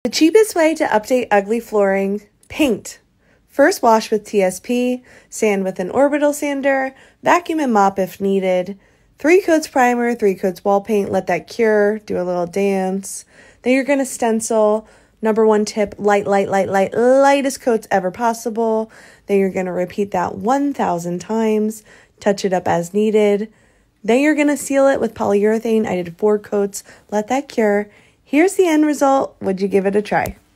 The cheapest way to update ugly flooring: paint. First wash with TSP, sand with an orbital sander, vacuum and mop if needed. 3 coats primer, 3 coats wall paint, let that cure, do a little dance. Then you're going to stencil. Number 1 tip, lightest coats ever possible. Then you're going to repeat that 1,000 times, touch it up as needed. Then you're going to seal it with polyurethane. I did 4 coats, let that cure. Here's the end result. Would you give it a try?